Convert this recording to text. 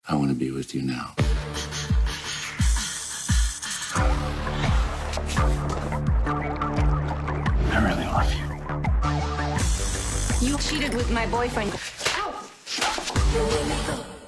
I want to be with you now. I really love you. You cheated with my boyfriend. Ow!